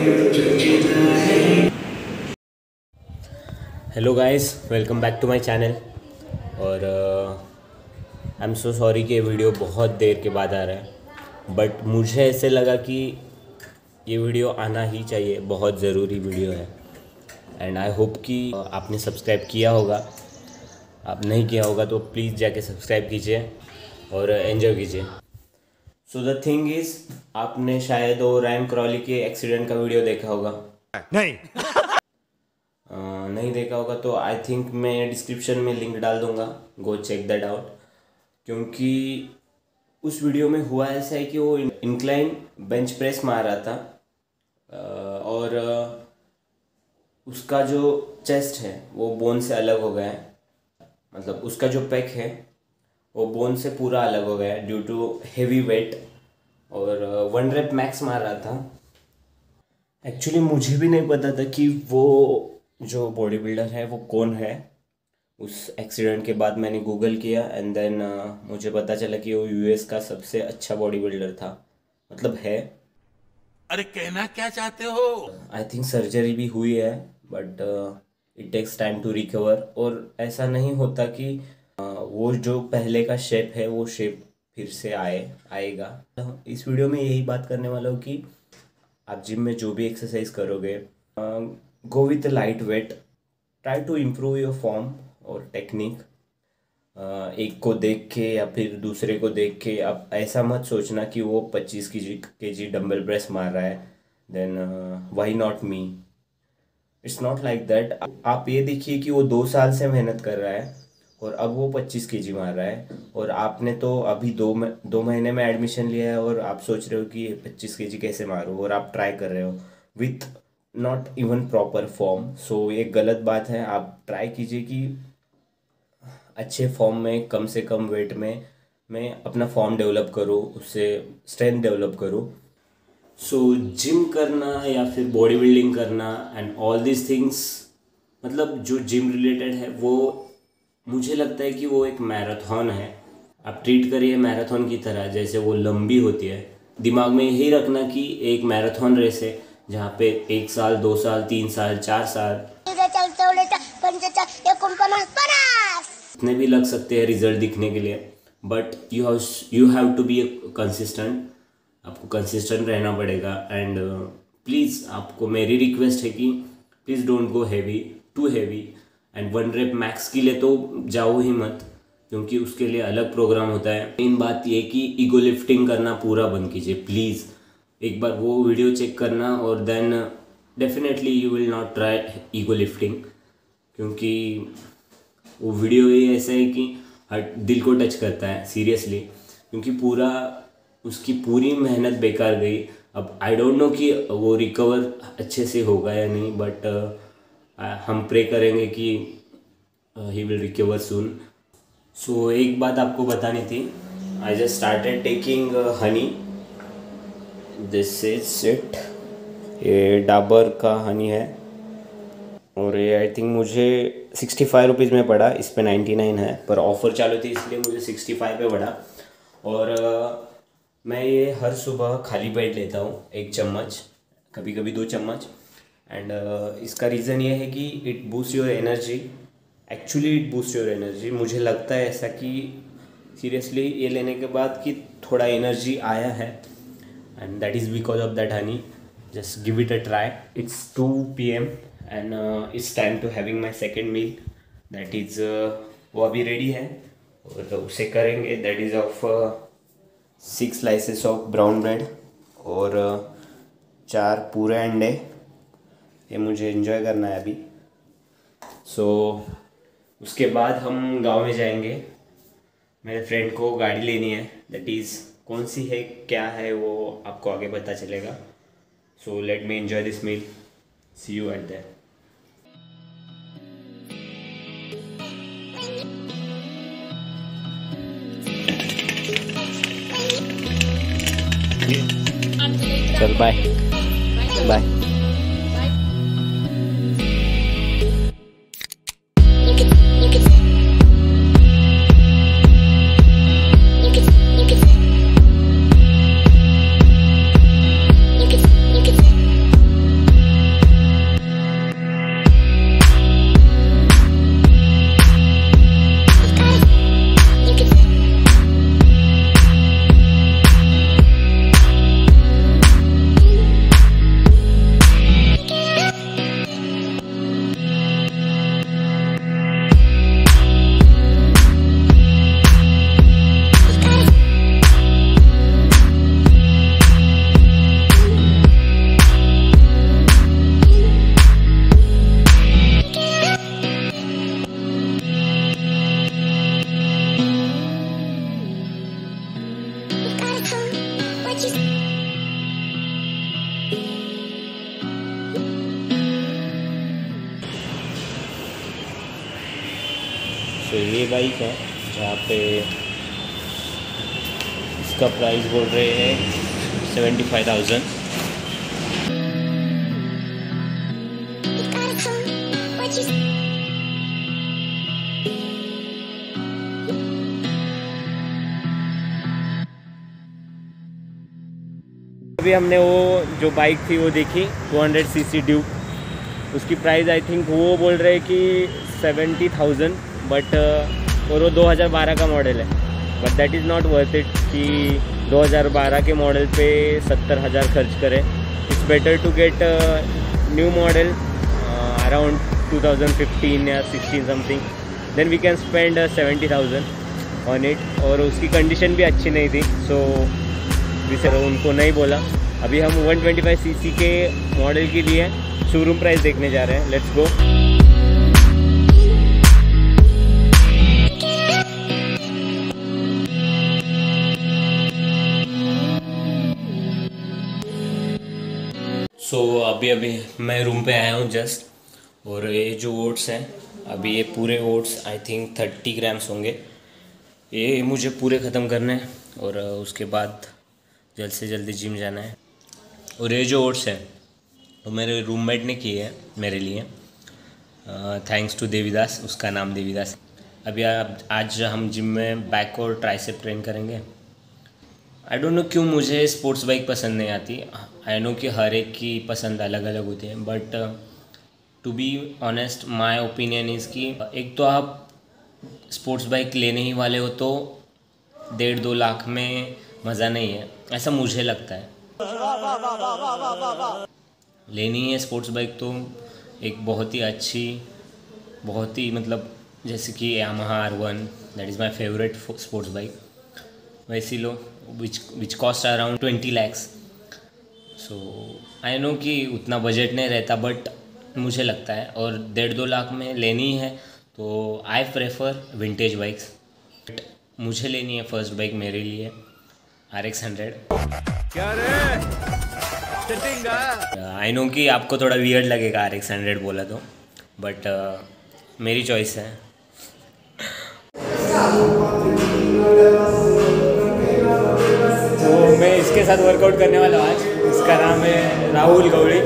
Hello guys, welcome back to my channel. और I am so sorry कि ये video बहुत देर के बाद आ रहा है, बट मुझे ऐसे लगा कि ये वीडियो आना ही चाहिए, बहुत ज़रूरी वीडियो है। एंड आई होप कि आपने सब्सक्राइब किया होगा। आप नहीं किया होगा तो प्लीज़ जाके सब्सक्राइब कीजिए और एंजॉय कीजिए। सो द थिंग इज़, आपने शायद वो रैन क्रॉली के एक्सीडेंट का वीडियो देखा होगा। नहीं देखा होगा तो आई थिंक मैं डिस्क्रिप्शन में लिंक डाल दूंगा, गो चेक दैट आउट। क्योंकि उस वीडियो में हुआ ऐसा है कि वो इंक्लाइन बेंच प्रेस मार रहा था और उसका जो चेस्ट है वो बोन से अलग हो गया है। मतलब उसका जो पेक है वो बोन से पूरा अलग हो गया है ड्यू टू हेवी वेट, और 1 रेप मैक्स मार रहा था। एक्चुअली मुझे भी नहीं पता था कि वो जो बॉडी बिल्डर है वो कौन है। उस एक्सीडेंट के बाद मैंने गूगल किया एंड देन मुझे पता चला कि वो यूएस का सबसे अच्छा बॉडी बिल्डर था, मतलब है। अरे कहना क्या चाहते हो? आई थिंक सर्जरी भी हुई है, but it takes time to recover. और ऐसा नहीं होता कि वो जो पहले का शेप है वो शेप फिर से आएगा। इस वीडियो में यही बात करने वाला हूँ कि आप जिम में जो भी एक्सरसाइज करोगे, go with light weight, try to improve your form और टेक्निक। एक को देख के या फिर दूसरे को देख के आप ऐसा मत सोचना कि वो 25 केजी डंबल प्रेस मार रहा है, then why not me. It's not like that. आप ये देखिए कि वो 2 साल से मेहनत कर रहा है और अब वो 25 केजी मार रहा है, और आपने तो अभी 2 महीने में एडमिशन लिया है और आप सोच रहे हो कि 25 केजी कैसे मारूँ, और आप ट्राई कर रहे हो with not even proper form. So ये गलत बात है। आप ट्राई कीजिए कि अच्छे फॉर्म में, कम से कम वेट में मैं अपना फॉर्म डेवलप करूँ, उससे स्ट्रेंथ डेवलप करूँ। सो जिम करना या फिर बॉडी बिल्डिंग करना एंड ऑल दिस थिंग्स, मतलब जो जिम रिलेटेड है वो मुझे लगता है कि वो एक मैराथन है। आप ट्रीट करिए मैराथन की तरह, जैसे वो लंबी होती है। दिमाग में यही रखना कि एक मैराथन रेस है जहाँ पे 1 साल, 2 साल, 3 साल, 4 साल इतने भी लग सकते हैं रिजल्ट दिखने के लिए, but you have to be consistent. आपको कंसिस्टेंट रहना पड़ेगा। एंड प्लीज़ आपको मेरी रिक्वेस्ट है कि please don't go too heavy. And 1 rep max के लिए तो जाओ ही मत, क्योंकि उसके लिए अलग प्रोग्राम होता है। मेन बात ये कि ईगो लिफ्टिंग करना पूरा बंद कीजिए प्लीज़। एक बार वो वीडियो चेक करना और then definitely you will not try ego lifting, क्योंकि वो वीडियो ही ऐसा है कि दिल को टच करता है सीरियसली। क्योंकि उसकी पूरी मेहनत बेकार गई। अब आई डोंट नो कि वो रिकवर अच्छे से होगा या नहीं, बट हम प्रे करेंगे कि ही विल रिकवर सून। सो एक बात आपको बतानी थी। I just started taking honey, this is it. ये डाबर का हनी है और ये आई थिंक मुझे 65 रुपीज़ में पड़ा। इस पे 99 है, पर ऑफ़र चालू थी इसलिए मुझे 65 पे पड़ा। और मैं ये हर सुबह खाली पेट लेता हूँ, 1 चम्मच, कभी कभी 2 चम्मच। एंड इसका रीज़न ये है कि it boost your energy. Actually it boost your energy. मुझे लगता है ऐसा कि सीरियसली ये लेने के बाद कि थोड़ा एनर्जी आया है, and that is because of that honey. Just give it a try. It's 2 PM and it's time to having my second meal, that is वो अभी रेडी है और उसे करेंगे। That is of 6 slices of brown bread और 4 पूरे अंडे। ये मुझे एंजॉय करना है अभी। सो उसके बाद हम गांव में जाएंगे। मेरे फ्रेंड को गाड़ी लेनी है, दैट इज़ कौन सी है क्या है वो आपको आगे पता चलेगा। So let me enjoy this meal, see you at there. चल बाय बाय। तो ये बाइक है जहाँ पे इसका प्राइस बोल रहे हैं 75,000। अभी हमने वो जो बाइक थी वो देखी 200 सीसी ड्यूक, उसकी प्राइस आई थिंक वो बोल रहे कि 70,000, बट और वो 2012 का मॉडल है। But that is not worth it कि 2012 के मॉडल पे 70,000 खर्च करें। It's better to get new model around 2015 या 16 something, then we can spend 70,000 on it. और उसकी कंडीशन भी अच्छी नहीं थी, सो सर उनको नहीं बोला। अभी हम 125 सीसी के मॉडल के लिए शोरूम प्राइस देखने जा रहे हैं। Let's go. सो अभी मैं रूम पे आया हूँ जस्ट, और ये जो ओट्स हैं अभी ये पूरे ओट्स आई थिंक 30 ग्राम्स होंगे, ये मुझे पूरे ख़त्म करने हैं और उसके बाद जल्द से जल्दी जिम जाना है। और ये जो ओट्स है वो मेरे रूममेट ने किए हैं मेरे लिए, थैंक्स टू देवीदास, उसका नाम देवीदास। अभी आज हम जिम में बैक और ट्राइसेप ट्रेन करेंगे। आई डोंट नो क्यों मुझे स्पोर्ट्स बाइक पसंद नहीं आती। आई नो कि हर एक की पसंद अलग अलग होती है, but to be honest my opinion is कि एक तो आप स्पोर्ट्स बाइक लेने ही वाले हो तो 1.5-2 लाख में मज़ा नहीं है, ऐसा मुझे लगता है। लेनी है स्पोर्ट्स बाइक तो एक बहुत ही अच्छी, बहुत ही मतलब जैसे कि Yamaha R1, that is my favourite sports bike, वैसी लो which cost around 20 lakhs। So I know कि उतना बजट नहीं रहता, बट मुझे लगता है और 1.5-2 लाख में लेनी है तो आई प्रेफर विंटेज बाइक्स। मुझे लेनी है फर्स्ट बाइक मेरे लिए RX 100। क्या रे आई नो कि आपको थोड़ा वियर्ड लगेगा RX 100 बोला तो, बट मेरी चॉइस है। तो मैं इसके साथ वर्कआउट करने वाला हूँ आज। इसका नाम है Rahul Gaudi.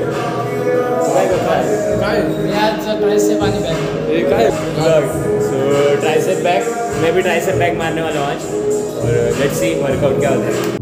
So tricep back, मैं भी ट्राइसेप बैक मारने वाला हूँ आज, और लेट्स सी वर्कआउट क्या होता है।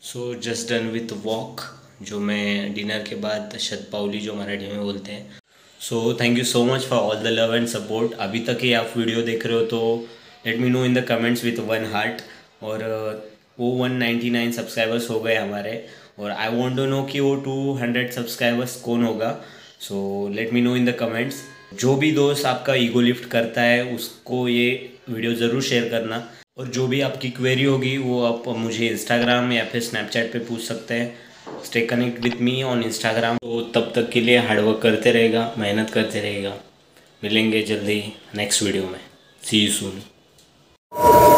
So just done with walk, जो मैं डिनर के बाद शतपावली जो मराठी में बोलते हैं। So thank you so much for all the love and support. अभी तक ही आप वीडियो देख रहे हो तो let me know in the comments with 1 heart. और वो 199 सब्सक्राइबर्स हो गए हमारे, और आई वांट टू नो कि वो 200 सब्सक्राइबर्स कौन होगा। So let me know in the comments. जो भी दोस्त आपका ईगो लिफ्ट करता है उसको ये वीडियो ज़रूर शेयर करना, और जो भी आपकी क्वेरी होगी वो आप मुझे इंस्टाग्राम या फिर स्नैपचैट पे पूछ सकते हैं। Stay connect with me on Instagram. तो तब तक के लिए हार्डवर्क करते रहेगा, मेहनत करते रहेगा। मिलेंगे जल्दी नेक्स्ट वीडियो में। See you soon.